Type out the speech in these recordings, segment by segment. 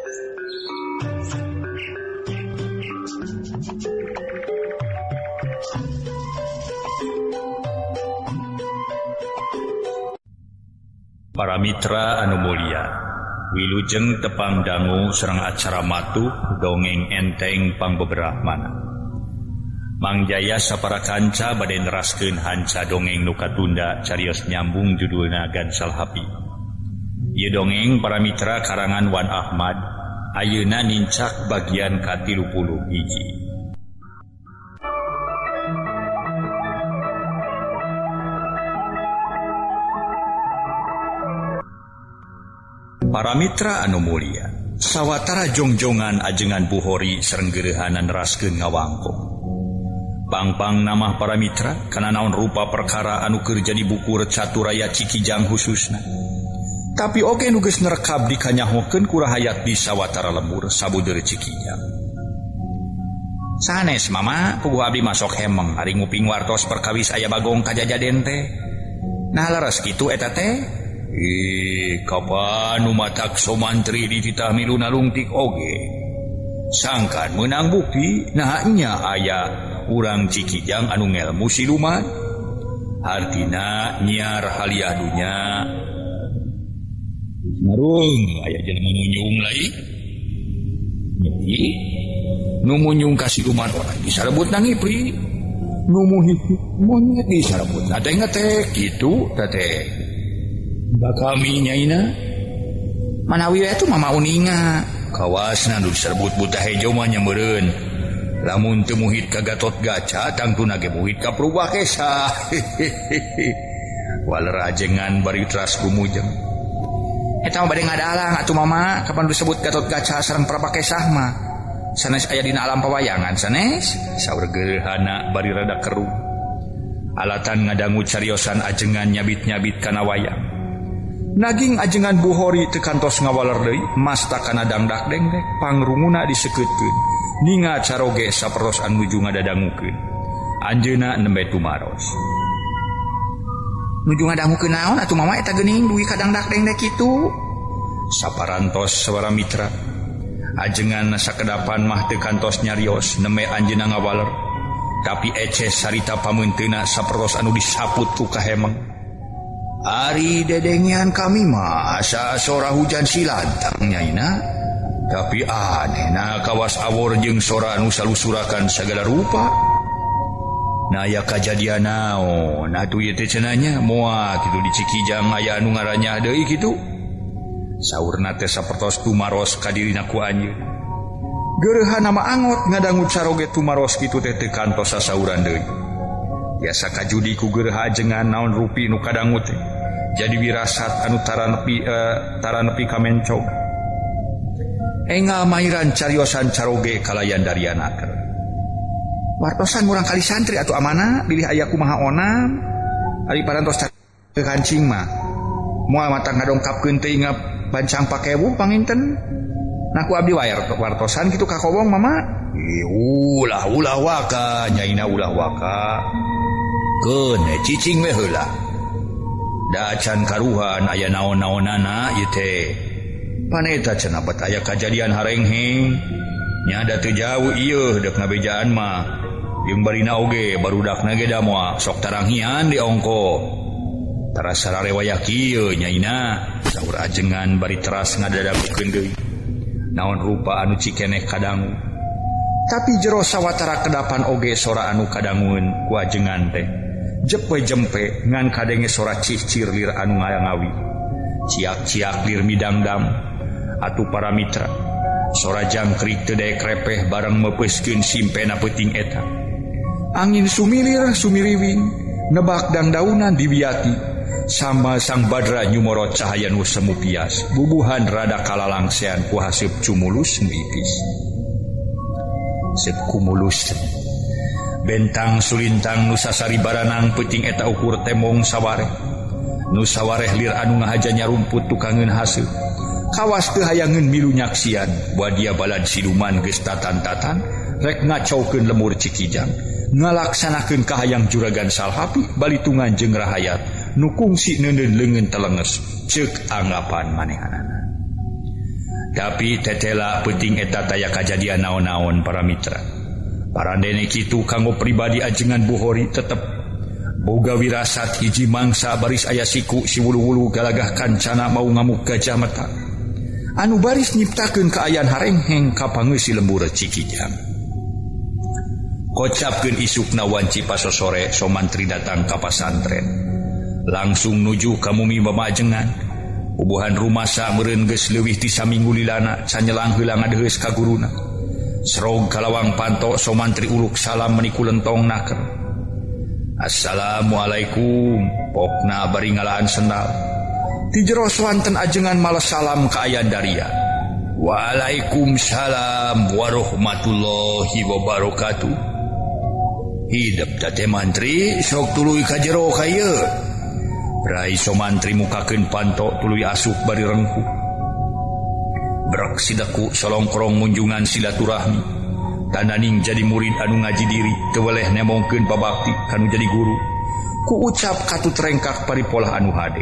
Para mitra anu mulia, wilujeng tepang dangu serang acara matuh dongeng enteng pangbeberahmana. Mangjaya sapara kanca bade neraskeun hanca dongeng nu katunda carios nyambung judulna Gansal Hapi. Ieu dongeng para mitra karangan Wan Ahmad, ayeuna nincak bagian ka-31. Para mitra anu mulia, sawatara jongjongan ajengan buhori sareng geureuhanan neraskeun ngawangkung. Pangpang namah para mitra kana naon rupa perkara anu keur jadi buku recaturaya Cikijang khususna. Tapi oge nu geus nerekab dikanyahokeun ku rahayat di sawatara lembur sabudeur Cikijang. Sanes mama, puguh abdi masok hemeng ari nguping wartos perkawis aya Bagong kajajaden teh. Nah leres kitu eta teh. Kapan umatak somantri di titah miluna lungtik oge sangkan menang bukti nahnya aya urang Cikijang anu ngelmu siluman artina nyiar haliah dunya marung aya jelema munyung lain jadi nu munyung ka siluman orang disebut nangipri nu muhiti monyet disebut ada ngetek gitu teh kami nyaina manawi itu mama uninga kawasna nu disebut buta hejo mah nyameureun lamun teu muhit ka Gatot Gaca tangtuna ge muhit ka Purba Kesa walerajengan bari teras kumujeng eta mah bade ngadalang atuh mama kapan disebut Gatot Gaca sareng Purba Kesa mah sanes aya dina alam pawayangan sanes saur geureuhana bari rada keruh alatan ngadangu cariosan ajengan nyabit-nyabit kana wayang. Naging ajengan buhori tekantos ngawaler deui masta kana dangdak dengdek pangrunguna diseukeutkeun ninga caroge sapertos anu nuju ngadadangukeun anjeunna nembe tumaros nuju ngadangukeun naon atuh mama eta geuning duwi ka dangdak dengdek kitu saparantos sawara mitra ajengan sakedapan mah teu kantos nyarios nembe anjeunna ngawaler tapi eces sarita pameunteuna sapertos anu disaput ku kahemeng. Ari dedengian kami mah asa sora hujan silantang nyaina tapi anehna kawas awor jeung sora anu salusurakan sagala rupa nah aya kajadian naon atuh ieu teh cenanya moal kitu di Cikijang aya anu ngarannyah deui kitu saurna teh sapertos tumaros ka dirina ku anjeun geureuhana mah angot ngadangu caroge tumaros kitu teh teu kantos sasauran deui biasa kajudi ku geureuh ajengan naon rupi nu kadangu teh jadi wirasat anu tara nepi ka mencog engal mairan cariosan caroge kalayan darianaker wartosan murang kali santri atuh amana bilih aya kumaha onam ari parantos kancing mah moal mata ngadongkapkeun teh ingat bancang pakewu panginten nah ku abdi wae wartosan kitu ka kobong mama ulah waka nyaina ulah waka keun cicing we heula da can karuhan aya naon-naonana ieu teh paneta cenah bet aya kajadian harengheng nya da teu jauh ieu dek ngabejaan mah jeung barina oge barudakna ge da moal sok taranghian di ongko tara sararewaya kieu nyaina saur ajengan bari teras ngadadagukeun deui naon rupa anu cikeneh kadangu tapi jero sawatara kedapan oge sora anu kadangueun ku ajengan teh jempe ngan kadenge sora cicir lir anu ngayangawi ciak-ciak lir midangdam atuh para mitra sora jangkrik teu daek krepeh bareng mepeuskeun simpena peuting eta angin sumilir sumiriwing nebak dangdaunan dibiati sama sang badra nyumorot cahaya nu semu pias bubuhan rada kalalangsean ku haseup cumulus nu ipis seup kumulus bentang sulintang nu sasari baranang peuting eta ukur temong sawareh nu sawareh lir anu ngahajanya rumput tukangeun haseup kawas teu hayangeun milu nyaksian wadia balad siluman geus tatan-tatan rek ngacaukeun lemur Cikijang ngalaksanakeun kahayang juragan Salhapi balitungan jeung rahayat nu kungsi neuneun leungeun telenges ceuk anggapan manehanana Tapi tetela penting eta taya kajadian naon-naon para mitra. Parandene kitu kanggo pribadi ajengan Buhori tetep boga wirasat hiji mangsa baris aya siku si wulu-wulu galagah kancana mau ngamuk gajah mata. Anu baris nyiptakeun kaayaan harengheng ka pangeus si lembur Cikijang. Kocapkeun isukna wanci pasosore somantri datang ka pasantren. Langsung nuju ka mumi mamajengan. Ubuhan rumasa meureun geus leuwih ti saminggu lilana canyelang heula ngadeheus ka guruna. Serog kalawang panto somantri uluk salam meniku lentong naker. Assalamualaikum, pokna bari ngalaan sendal. Ti jero swanten ajengan males salam ka aya daria. Waalaikumsalam warahmatullahi wabarakatuh. Hidup tate mantri sok tuluy ka jero ka ieu. Rai somantri mukakeun panto tuluy asup bari rengku. Brak sidaku solongkrong munjungan silaturahmi. Tananing jadi murid anu ngaji diri teu weleh nemongkeun babakti kanu jadi guru. Ku ucap katut rengkak paripolah anu hade.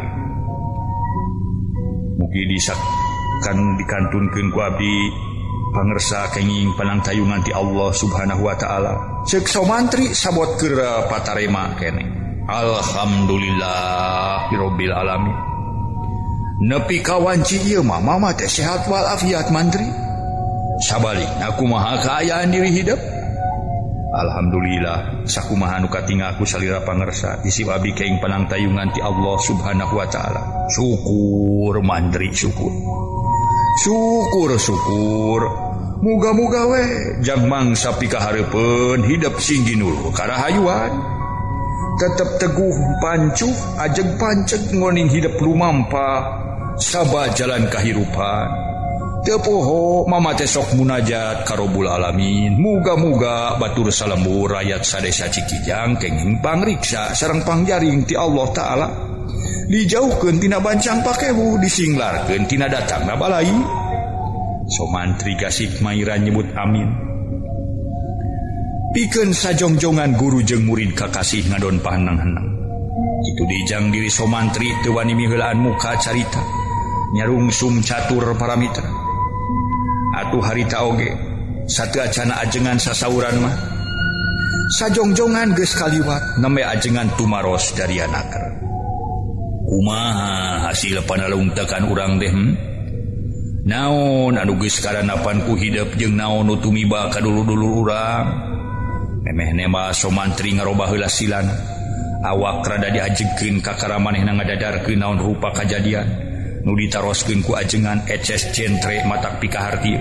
Mugi kan dikantunkeun ku abdi pangersa kenging panangtayungan ti Allah Subhanahu wa taala. Ceuk somantri sabot keur patarema keneh. Alhamdulillahirabbil alamin. Nepi ka wanci ieu mah mama teh sehat walafiat mantri. Sabalik aku maha kaayaan diri hidup. Alhamdulillah sakumaha nu katingal ku salira pangersa isi abi keing panangtayungan ti Allah Subhanahu wa taala. Syukur mantri syukur. Syukur. Muga-muga we jang mangsa pikahareupeun hidup sing ginulu karahayuan. Tetap teguh pancuh ajeg panceg ngoning hidup lumampa sabah jalan kahirupan. Teu poho mama teh sok munajat ka Rabbul Alamin. Muga-muga batur salembur rakyat sadesa Cikijang kenging pangriksa sareng pangjaring ti Allah taala. Dijauhkeun tina bancang pakewu, disinglarkeun tina datangna balai. Somantri gasik mairan nyebut amin. Pikeun sajongjongan guru jeung murid kakasih ngadon pahenang-henang. Kitu dijang diri somantri teu wani miheulaan muka carita. Nyarungsum catur para mitra. Atuh harita oge sateu acana ajengan sasauran mah. Sajongjongan geus kaliwat neme ajengan tumaros dari anaker. Kumaha hasil panalungtekan urang deh? Naon anu geus karanapan ku hidup jeung naon nu tumiba ka dulu-dulu urang? Memehna mah somantri ngarobah heula silana. Awak rada diajegkeun ka karamanehna ngadadarkeun naon rupa kajadian nu ditaroskeun ku ajengan eces centre matak pikaharti.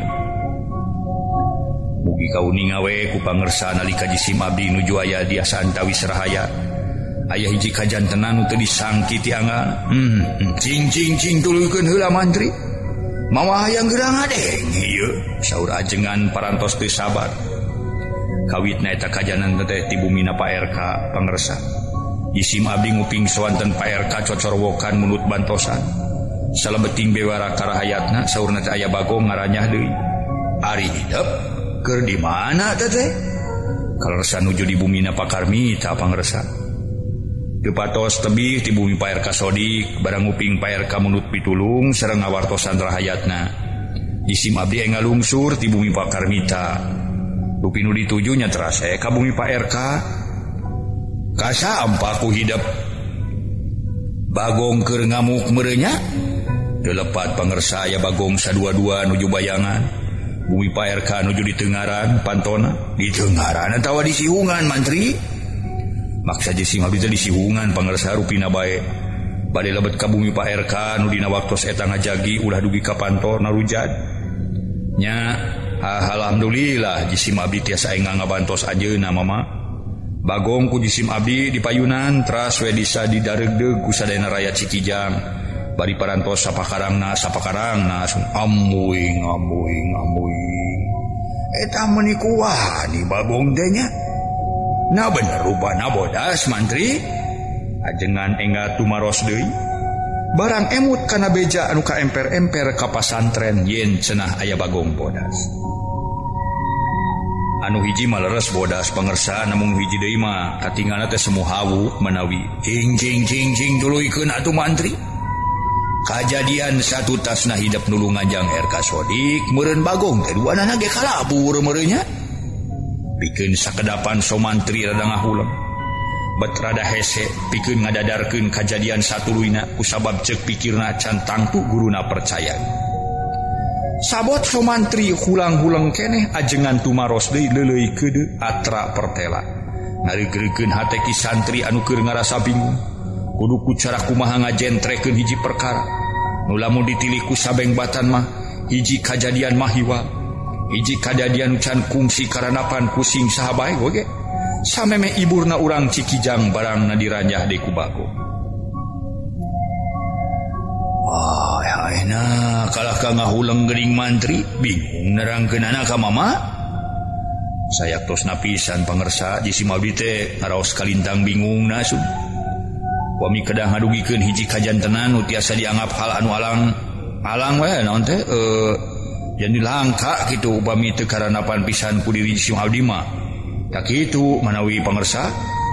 Mugi kauninga we ku pangersa nalika jisim abdi nuju aya di asa antawi serahaya. Aya hiji kajantenan nu teu disangki ti anggal. Cing tuluykeun heula mantri. Mama hayang geurang adeng ieu saur ajengan parantos teu sabar. Kawitna eta kajanan teh ti bumina Pak RK pangersa. Isim abdi nguping sawanten Pak RK cocorwokan munut bantosan. Salebeuting bewara karahayatna saurna teh aya bagong ngaranyah deui. Ari hidup keur di mana teh? Kalersa nuju di bumina Pak Karmita pangersa. Teu patos tebih ti bumi Pak RK Sodik barang nguping Pak RK munut pitulung sareng ngawartosan rahayatna. Isim abdi enggal lungsur ti bumi Pak Karmita. Rupi nu ditujunya terasa ka bumi Pak RK. Kasaampa ku hidup bagong keur ngamuk merenya. Delepat pangersa aya bagong sadua-dua nuju bayangan. Bumi Pak RK nuju di tengaran pantona. Di tengaran atawa di sihungan mantri. Maksa jisim abdi teh di sihungan pangersa rupina bae. Bade lebet ka bumi Pak RK nu dina waktos eta ngajagi ulah dugi ka pantor narujad. Nya alhamdulillah jisim abdi tiasa engang ngabantos ajeuna mama. Bagong ku jisim abdi di payunan teras we disa didaregdeug ku sadayana rakyat Cikijang. Bari parantos sapakarangna amuing. Eta meuniku wani bagong teh nya. Na bener rupana bodas mantri. Ajengan enggal tumaros deui. Barang emut kana beja anu ka emper-emper ka pasantren yen cenah aya bagong bodas. Anu hiji maleres bodas pangersa namun hiji deui mah katinggalna teh semu hawu menawi cing tuluykeun atuh mantri. Kajadian satu tasna hidup nulung ngajang RK Sodik meureun bagong teh duanana ge kalabur meureunya. Pikeun sakedapan somantri rada ngahulang. Bet rada hese pikeun ngadadarkeun kajadian satuluyna kusabab ceuk pikirna can tangtu guruna percaya. Sabot somantri hulang-hulang keneh ajengan tumaros deui leuleuy keudeu atra pertela. Ngareugeurkeun hate ki santri anu keur ngarasa bingung. Kudu ku cara kumaha ngajentrekeun hiji perkara. Nu lamun ditilih ku sabengbatan mah hiji kajadian mahiwa. Hiji kajadian can kungsi karanapan kusing sahabae oge. Sameme iburna urang Cikijang barangna diranjah deui ku bagong. Ayeuna kalah ka ngahulang geuning mantri bingung nerangkeunana ka mama. Sayaktos pisan pangersa jisi abdi teh ngaraos kalintang bingung nasun. Wami kedah ngadugikeun hiji kajantenan nu tiasa dianggap hal anu alang we naon teh yen dilangka kitu upami teu karanapan pisan ku diri si abdi mah. Tak kitu manawi pangersa.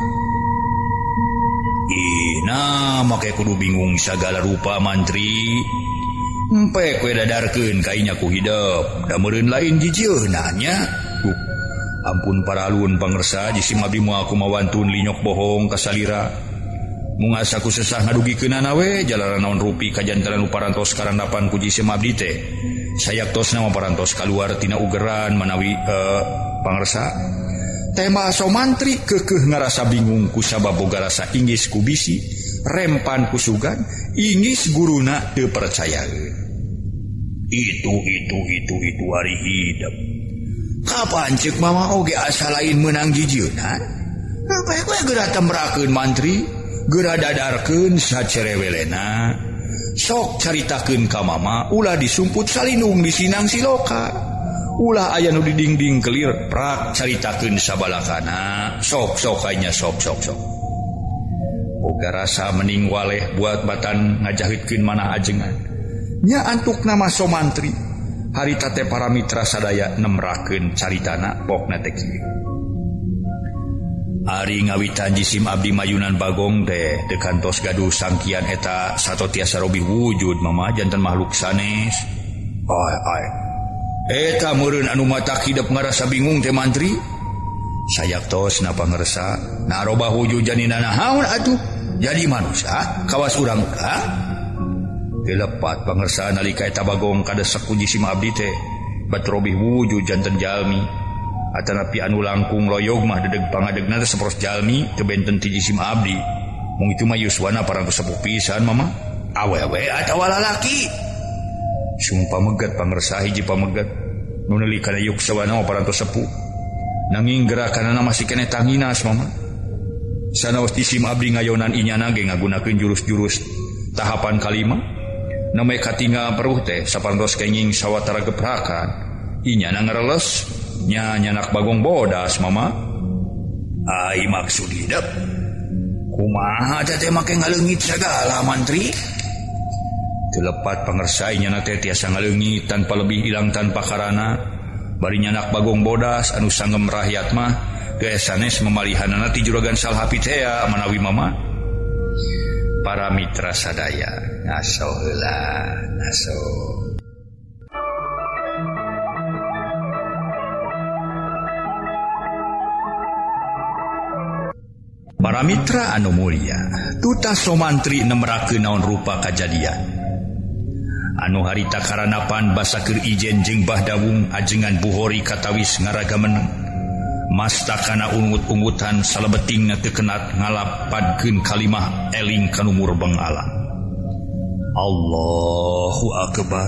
Nah make kudu bingung sagala rupa mantri. Empe kowe dadarkeun kainya ku hidup da meureun lain jijieuna nya. Ampun paralun pangersa jisi abdi moal kumawantun linyok bohong ka salira. Mungasa ku sesah ngadugikeunana we jalaran naon rupi kajantaran nu parantos karandapan ku jisi abdi teh. Sayaktosna mah parantos kaluar tina ugeran manawi pangersa. Tema somantri keukeuh ngarasa bingung kusabab boga rasa inggis ku bisi, rempan ku sugan, inggis guruna teu percayaeun. Itu ari hidup. Kapan ceuk mama oge asa lain meunang jijieuna? Apa kowe geura tembrakeun mantri, geura dadarkeun sacerewelena. Sok caritakeun ka mama ulah disumput salinung di sinang siloka. Ulah aya nu didingding kelir prak caritakeun sabalakana. Sok anya sok. Boga rasa mending waleh buat batan ngajahitkeun mana ajengan. Nya antuk nama somantri. Harita teh para mitra sadaya nemrakeun caritana pokna teh kieu. Ari ngawitan jisim abdi mayunan bagong teh teu kantos gaduh sangkian eta sato tiasa robih wujud mama janten makhluk sanes. Eta meureun anu matak hidup ngarasa bingung teh mantri. Sayaktos na pangersa narobah wujud janina nahaun atuh jadi manusia kawas urang ulah. Dilepat pangersa nalika eta bagong kadesek ku jisim abdi teh bat robih wujud janten jalmi. Atanapi anu langkung loyog mah dedeg pangadegna teh saporos jalmi teu benten ti jisim abdi. Mung itu mah yuswana parantos sepuh pisan mama. Awewe atawa lalaki. Sumpah megat pangersa hiji pamegat nu neuli kana yuksawana parantos sepuh. Nanging gerakanana masih keneh tanginas mama. Sanaos jisim abdi ngayonan inyana ge ngagunakeun jurus-jurus tahapan kalima. Name katingal peruh teh saparantos kenging sawatara gebrakan. Inyana ngareles nya nyanak bagong bodas mama. Ai maksud hidup. Kumaha teh make ngaleungit sagala mantri. Telepat pangersainya teh tiasa ngaleungit tanpa lebih ilang tanpa karana. Bari nyanak bagong bodas anu sanggem rahyat mah geus sanes memalihanana ti juragan salhapi teh manawi mama. Para mitra sadaya ngaso heula ngaso. Para mitra anu mulia, tuta somantri nemrakeun naon rupa kajadian. Anu harita karanapan basa keur ijen jeung bahdawung ajengan buhori katawis ngaragamen. Mastakana ungut-ungutan salebetingna teu kenat ngalapadkeun kalimah eling kanu murbeng alam. Allahu akbar.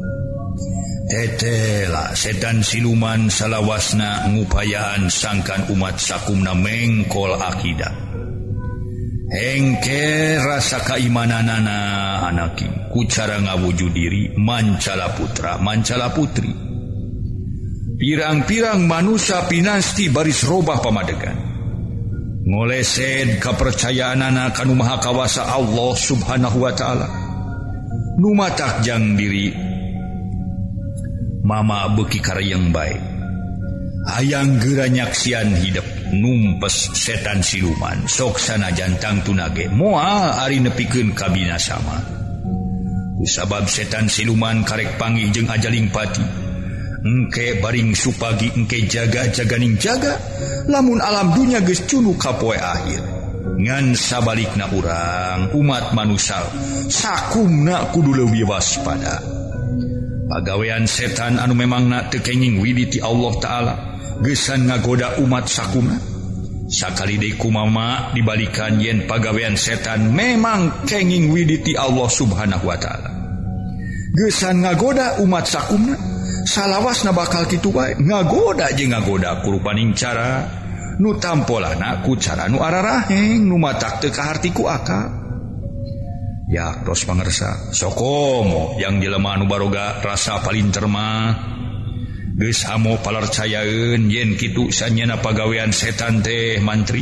Tetela setan siluman salawasna ngupayaan sangkan umat sakumna mengkol akidah. Hengke rasa keimananana anaking ku cara ngawujud diri mancala putra mancala putri. Pirang-pirang manusia pinasti baris robah pamadegan. Ngolesed kepercayaanana kanu maha kawasa Allah subhanahu wa ta'ala. Numatak jang diri mama beuki karyeng baik. Hayang geura nyaksian hidup numpes setan siluman sok sanajan tangtuna ge moal ari nepikeun kabinasama. Sabab setan siluman karek panggih jeung ajaling pati. Engke baring supagi engke jaga-jaganing jaga, lamun alam dunya geus cunu ka poe akhir. Ngan sabalikna urang umat manusia sakumna kudu leuwih waspada. Pagawean setan anu memangna teu kenging widi ti Allah Ta'ala geusan ngagoda umat sakumna. Sakali deui kumaha dibalikan yen pagawean setan memang kenging widi ti Allah Subhanahu wa Ta'ala. Geusan ngagoda umat sakumna, salawasna bakal kitu bae ngagoda jeung ngagoda ku rupaning cara nu tampolana ku cara nu araraheng nu matak teu kaharti ku akal. Ya tos pangersa sokomo yang jelema anu baroga rasa palinter mah geus hamo palarcayaeun yen kitu sanyana pagawean setan teh mantri.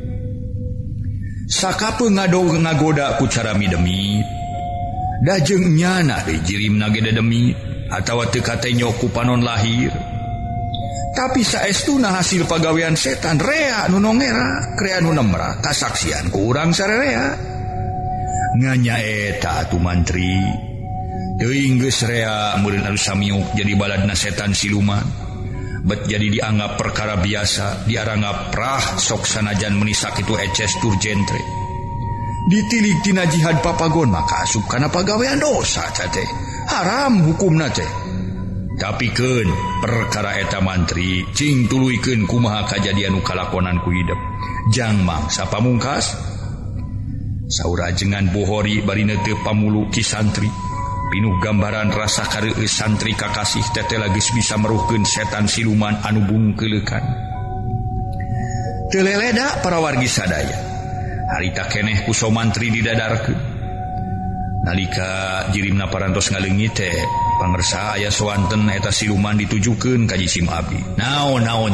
Sakapeung ngagoda ku cara midemi da jeung nyana deui jirimna ge dedemi atawa teu katenya ku panon lahir. Tapi saestuna hasil pagawean setan rea nu nongera krea nu nemra kasaksian ku urang sarerea. Nganya eta atuh mantri teuing geus rea meureun anu samiuk jadi baladna setan siluman bet jadi dianggap perkara biasa diaranggap prah sok sanajan meuni sakitu eces tur jentre ditilik tina jihad papagon maka asup kana pagawean dosa teh haram hukumna teh. Tapi keun perkara eta mantri cing tuluykeun kumaha kajadian nu kalakonan ku hidup jang mangsa pamungkas saur ajengan Bukhari bari teu pamulu ki santri pinuh gambaran rasa kareueus santri kakasih teteh lagis bisa meruhkeun setan siluman anu bungkeulekan. Teu leleda para wargi sadaya harita keneh ku somantri didadarkeun nalika jirimna parantos ngaleungit teh pangersa aya sawanten eta siluman ditujukeun ka jisim abdi. Naon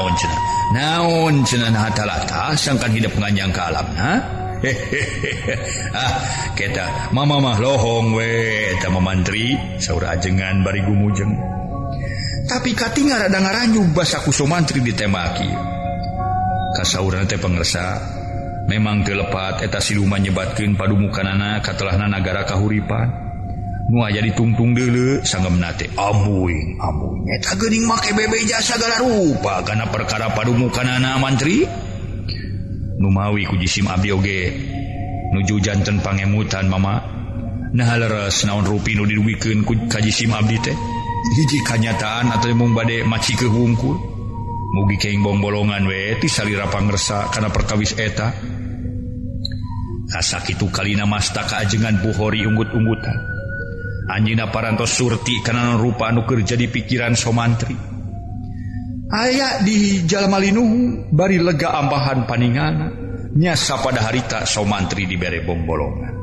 cenah hatalata sangkan hidup nganjang ka alamna. Keta mama mah lohong we eta mamantri saur ajengan bari gumujeng. Tapi katingal rada ngaranjug basa ku somantri ditemaki. Kasaurna teh pangersa memang teu lepat eta siluman nyebatkeun padumukanana katelahna nagara kahuripan. Nu aya ditungtung deuleu sangemna teh amuing eta geuning make bebeja sagala rupa kana perkara padumukanana mantri. Numawi ku jisim abdi oge nuju janten pangemutan mama nah leres naon rupi nu didugikeun ku ka jisim abdi teh hiji kanyataan atuh mung bade macikeun wungkul mugi keing bombolongan we ti salira pangersa kana perkawis eta. Kasakitu kalina masta ka ajengan Bukhari unggut-unggutan anjeunna parantos surti kana rupa anu keur jadi pikiran somantri. Aya di jalma linuh bari lega ambahan paningana nyasa pada harita somantri dibere bombolongan.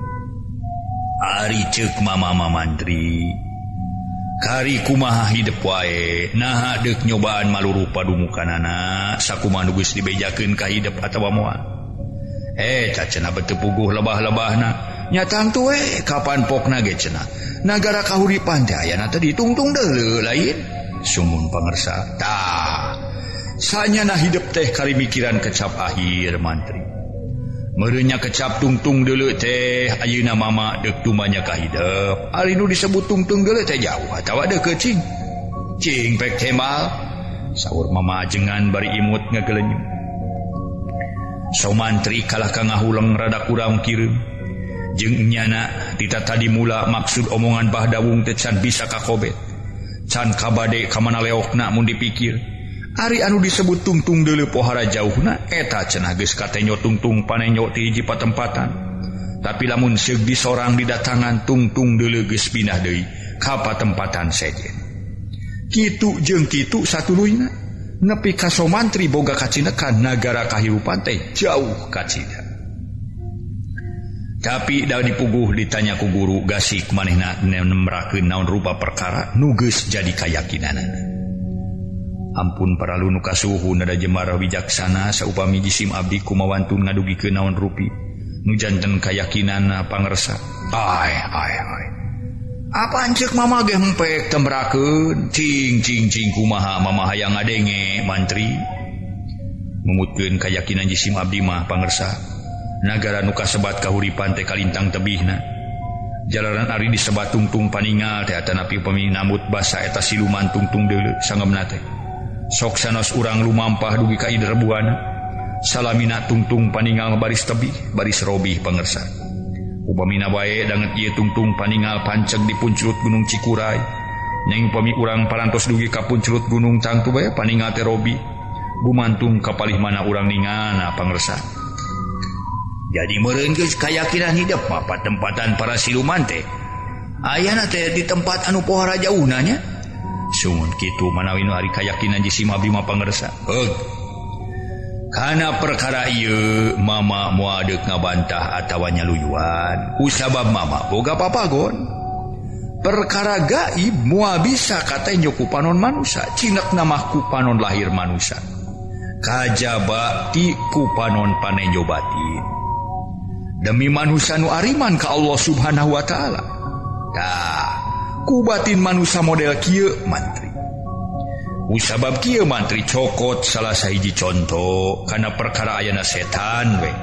Ari ceuk mama mantri kari kumaha hidup wae nah deuk nyobaan malurupa dumukanana sakumaha nu geus dibejakeun ka hidup atawa moal. Eta cenah beu teu puguh lebah-lebahna nyatang tuh kapan pokna ge cenah nagara kahuripan teh ayana teh ditungtung deuleu lain. Sumun pangersa tah sanyana hidup teh kari mikiran kecap akhir mantri. Merenya kecap tungtung deuleu teh ayeuna mama deuk tumanya ka hidup. Ari nu disebut tungtung deuleu teh jauh atawa deukeut cing pek tembal saur mama ajengan bari imut ngagelenyum. Somantri kalah ka ngahuleng rada kurang kireum jeung nyana tita tadi mula maksud omongan Bah Dawung teh can bisa kakobet can kabade kamana leokna mun dipikir ari anu disebut tungtung deuleu pohara jauhna eta cenah geus katenyo tungtung panenyo ti hiji patempatan. Tapi lamun seug disorang didatangan tungtung deuleu geus pindah deui ka patempatan sejen. Kitu jeung kitu satuluyna nepi ka somantri boga kacinekan nagara kahirupan teh jauh kacina. Tapi da dipuguh ditanya ku guru gasik manehna nemrakeun naon rupa perkara nu geus jadi kayakinanana. Ampun paralu nu kasuhun nada jemara wijaksana saupami jisim abdi kumawantun ngadugikeun naon rupi nu janten kayakinanna pangersa. Ai. Apaan ceuk mama ge hempek tembrakeun cing kumaha mama hayang ngadenge mantri. Mumutkeun kayakinan jisim abdi mah pangersa. Nagara nu kasebat kahuripan teh kalintang tebihna jalanan ari disebat tungtung paningal teh atanapi upami namut basa eta siluman tungtung deuleu sangemna teh sok sanos urang lumampah dugi ka ieu rebuana salamina tungtung paningal baris tebih baris robih pangersa upamina bae danget ieu tungtung paningal panceg di punculut gunung Cikuray neng upami urang parantos dugi ka punculut gunung Tangtu bae paningal teh robih gumantung kapalih mana urang ningana pangersa. Jadi meureun geus kayakinan hidup apa tempatan para siluman teh ayana teh di tempat anu pohara jauhna nya sungun kitu manawi nu ari kayakinan jisim abdi mah pangersa kana perkara ieu mama moal deuk ngabantah atawa nyaluyuan kusabab mama boga papagon perkara gaib moal bisa katenyo ku panon manusia cinekna mah ku panon lahir manusia kajaba ti ku panon panenjo batin demi manusia nu ariman ka Allah Subhanahu wa taala. Tah, ku batin manusia model kieu mantri. Usabab kieu mantri cokot salah sahiji contoh kana perkara ayana setan we.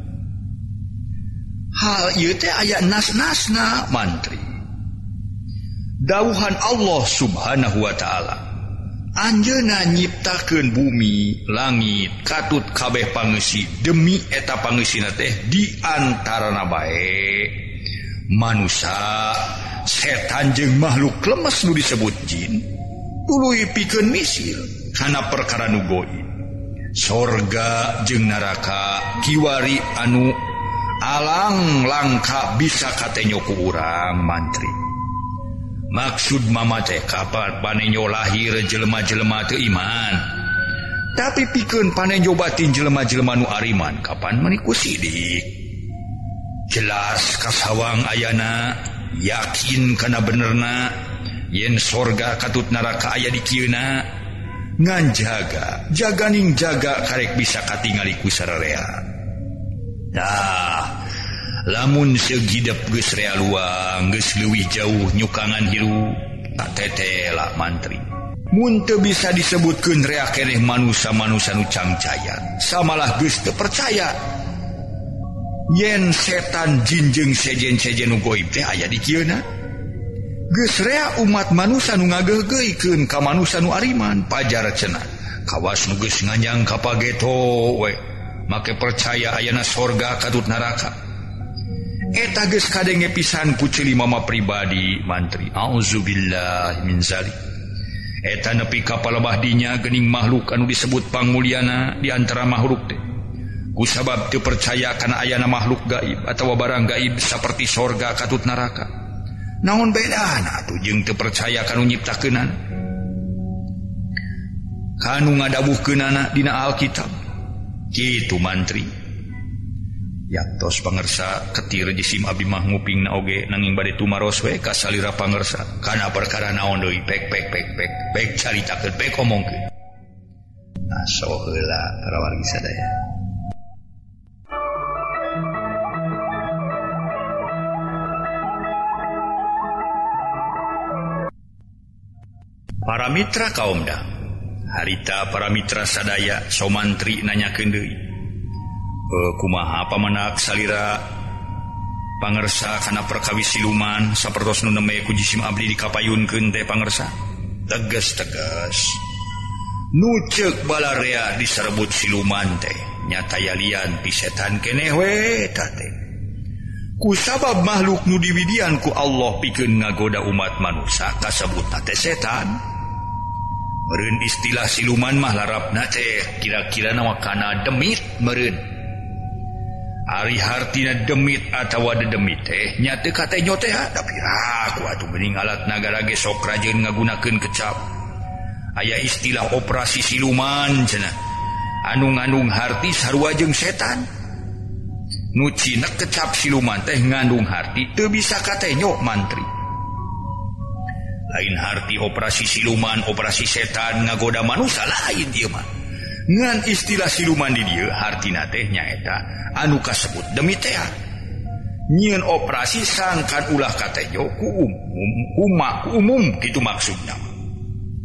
Hal ieu teh aya nas-nasna mantri. Dawuhan Allah Subhanahu wa taala. Anjeunna nyiptakeun bumi, langit, katut kabeh pangeussi demi eta pangeusina teh di antarana bae manusia, setan jeung makhluk lemes nu disebut jin tuluy pikeun misil kana perkara nu goib. Sorga jeung neraka kiwari anu alang langka bisa katenyo ku urang mantri. Maksud mama teh kapan panenyo lahir jelema-jelema teu iman tapi pikeun panenyo batin jelema-jelema nu ariman kapan meniku sidik jelas kasawang ayana yakin kana benerna yen sorga katut neraka aya di kieuna ngan jaganing jaga karek bisa katingali ku sararea. Nah lamun segidep geus rea luang geus leuwih jauh nyukangan hirup tatela mantri mun teu bisa disebutkeun rea keneh manusia-manusia nu cangcayan samalah geus teu percaya yen setan jin jeung sejen-sejen nu goib teh aya di kieuna geus rea umat manusia nu ngageugeuikeun ka manusia nu ariman pajar cenah kawas nu geus nganjang ka pageto we make percaya ayana sorga katut neraka eta geus kadenge pisan ku ceuli mama pribadi mantri auzubillah min zalik eta nepi ka palebah dinya geuning makhluk anu disebut pangmulyana di antara makhluk teh kusabab teu percaya kana ayana makhluk gaib atawa barang gaib saperti sorga katut neraka naon bedana atuh jeung teu percaya kanu nyiptakeunana kanu ngadabuhkeunana dina Alkitab kitu mantri. Yaktos pangersa ketir jisim abdi mah ngupingna oge nanging bade tumaros we ka salira pangersa kana perkara naon deui pek caritakeun pek omongkeun aso heula para wargi sadaya. Para mitra kaumda harita para mitra sadaya somantri nanyakeun deui kumaha pamanak salira pangersa kana perkawis siluman sapertos nu neme ku jisim abdi dikapayunkeun teh pangersa tegas nu ceuk balarea diserebut siluman teh nyata yalian pi setan keneh we teh kusabab makhluk nu diwidian ku Allah pikeun ngagoda umat manusia kasebutna teh setan. Meureun istilah siluman mah larapna teh kira-kira nawa kana demit meureun ari hartina demit atawa dedemit teh nya teu katenyo teh tapi raku atuh geuning alat nagara ge sok rajeun ngagunakeun kecap aya istilah operasi siluman cenah anu ngandung harti sarua jeung setan nu cinek kecap siluman teh ngandung harti teu bisa katenyo mantri lain harti operasi siluman operasi setan ngagoda manusia lain ieu mah ngan istilah siluman di dieu hartina teh nyaeta anu kasebut demi teh nyieun operasi sangkan ulah katenyo ku umum kitu maksudna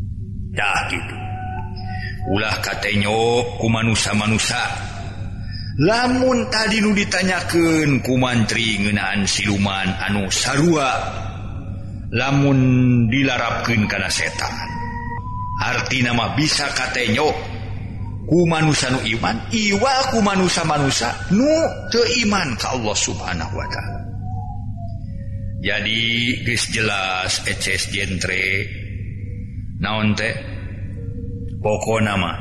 dah kitu ulah katenyo ku manusia-manusia lamun tadi nu ditanyakeun ku mantri ngeunaan siluman anu sarua lamun dilarapkeun kana setan artina mah bisa katenyo ku manusia nu iman iwa ku manusia nu teu iman ka Allah subhanahu wa ta'ala. Jadi geus jelas eces jentre naon teh pokona mah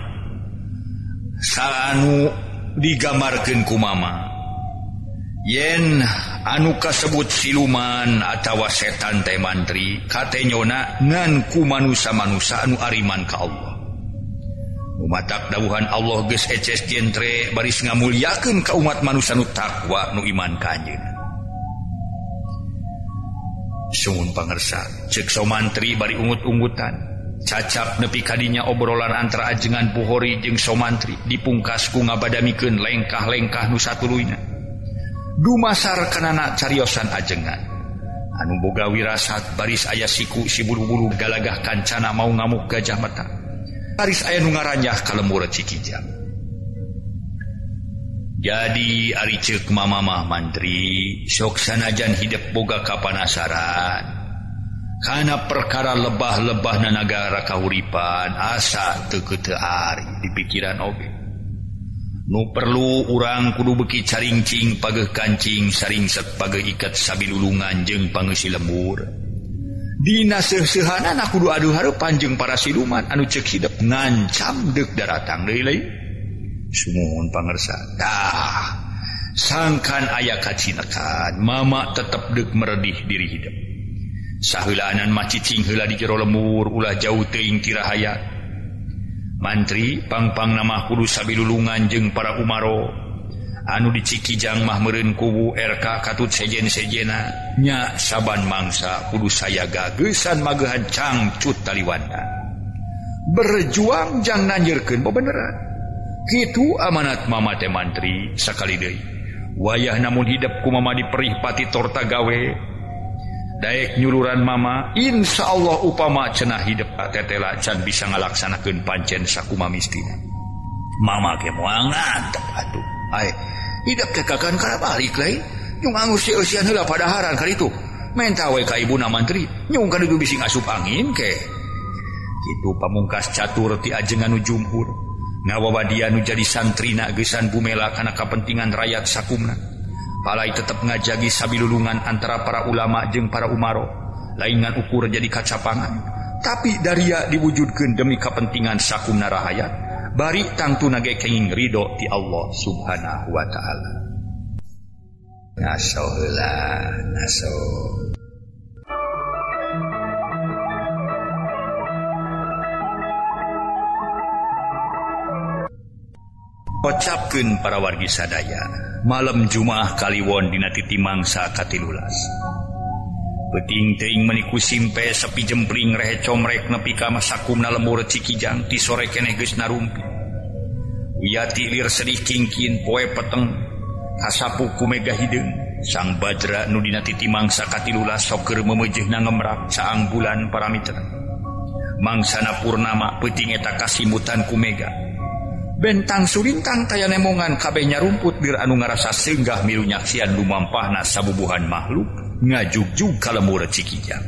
saanu digambarkeun ku mama yen anu kasebut siluman atawa setan teh mantri katenyona ngan ku manusia anu ariman ka Allah. Umatak dawuhan Allah geus eces jentre baris ngamulyakeun ka umat manusia nu takwa nu iman ka anjeunna. Sungun pangersa ceuk somantri bari ungut-ungutan cacap nepi kadinya obrolan antara ajengan Buhori jeung somantri dipungkas ku ngabadamikeun lengkah-lengkah nu satuluyna dumasar kanana cariosan ajengan anu boga wirasat baris aya siku si bulu-bulu galagah kancana mau ngamuk gajah mata baris aya nu ngaranjah ka lembur Cikijang. Jadi ari ceuk mamamah mantri sok sanajan hidup boga kapanasaran kana perkara lebah-lebahna nagara kahuripan asa teu keuteu ari di pikiran oge. Nu perlu urang kudu beuki caringcing pageuh kancing saringset pageuh iket sabilulungan jeung pangeus lembur. Dina seuh-seuhanana kudu adu hareupan jeung para siluman anu ceuk hidup ngancam deuk daratang deui lain. Sumuhun pangersa dah sangkan aya kacinekan mama tetep deuk meredih diri hidup saheulaanan mah cicing heula di jero lembur ulah jauh teuing ti rahayat mantri pangpang nama kudu sabilulungan jeung para umaro anu di Cikijang mah meureun kubu RK katut sejen-sejena nya saban mangsa kudu sayaga geusan magehan cangcut taliwanda berjuang jang nanjeurkeun bebeneran. Kitu amanat mama teh mantri sakali deui wayah namun hidup ku mama diperih pati torta gawe daek nyuluran mama insyaallah upama cenah hidup tetela can bisa ngalaksanakeun pancen sakuma mistina mama ge moal ngantep atuh ai hidup teh kakan kana balik lain nyung angus eusian heula padaharan kali itu menta we ka ibuna mantri nyung ka ditu bisi ngasup angin ke kitu pamungkas catur ti ajengan nu jumhur ngawawadian nu jadi santrina geusan bumela kana kapentingan rakyat sakumna palai tetep ngajagi sabilulungan antara para ulama jeung para umaro lain ngan ukur jadi kacapangan tapi daria diwujudkeun demi kapentingan sakumna rakyat bari tangtuna ge kenging ridho ti Allah subhanahu wa ta'ala. Ngaso heula ngaso Ocapkeun para wargi sadaya malam Jumaah Kaliwon dina titi mangsa ka-13 Peuting teuing meuni ku simpe sepi jempling rehe comrek nepi ka sakumna lembur Cikijang ti sore keneh geus narumpi wiyati lir sedih kingkin poe peteng kasapu ku mega hideung sang Badra nu dina titi mangsa ka-13 sok keur memeujeuhna ngemrak saang bulan para mitra mangsana purnama peuting eta kasimutan ku mega bentang surintang taya nemongan kabeh nyarumput bir anu ngarasa seunggah milu nyaksian lumampahna sabubuhan makhluk ngajugjug ka lembur Cikijang.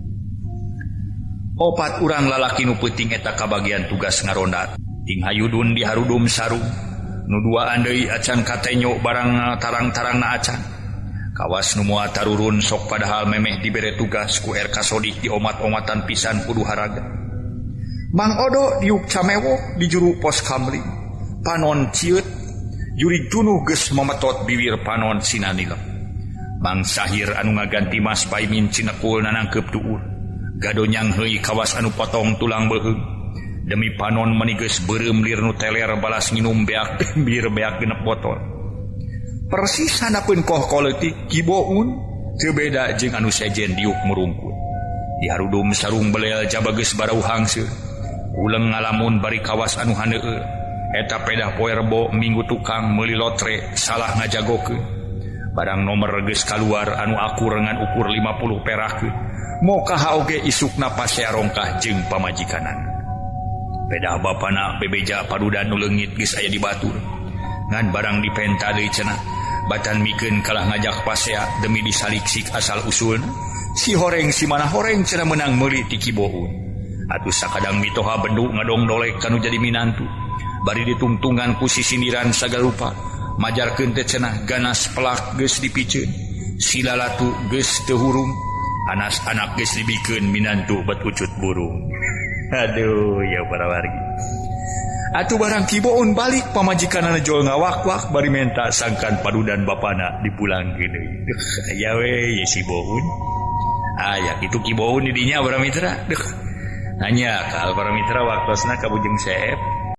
Opat urang lalaki nu peuting eta kabagian tugas ngarondat ting hayudun di harudum sarung nu duaan deui acan katenyo barang tarang-tarangna acan kawas nu moal tarurun sok padahal memeh dibere tugas ku RK Sodik di omat-omatan pisan kudu haraga. Mang Odo diuk camewok di juru pos kamling panon cieut juri junuh geus memetot bibir panon sinanilem Mang Sahir anu ngaganti Mas Paimin cinekul nanangkeup tuur gadonyang heui kawas anu potong tulang beuheung demi panon meuni geus beureum lir nu teler balas nginum beak bir beak genep botol persis hanapeun koh koleutik kiboun teu beda jeung anu sejen diuk merungkut di harudum sarung belel jaba geus barau hangseuh uleng ngalamun bari kawas anu handeueur eta pedah poe Rebo minggu tukang meuli lotre salah ngajagokeun barang nomor geus kaluar anu akur ngan ukur 50 perakeun mokaha oge isukna pasea rongkah jeung pamajikanan pedah bapana bebeja padudan nu leungit geus aya di batur ngan barang dipenta deui cenah batan mikeun kalah ngajak pasea demi disaliksik asal usul si horeng si mana horeng cenah menang meuli ti Kiboun atuh sakadang mitoha bedu ngadong dolek kanu jadi minantu bari ditungtungan ku si sindiran sagalupa majarkeun teh cenah ganas pelak geus dipiceun si lalatu geus teu hurung anas-anak geus dibikeun minantu bet ucut burung. Aduh ya para wargi atuh barang Kiboun balik pamajikanana jol ngawak-wak bari menta sangkan padudan bapana dipulangkeun deui. Aya we si Boun. Aya kitu Kiboun di dinya para mitra. Hanya kal para mitra waktosna ka Bujeng Seep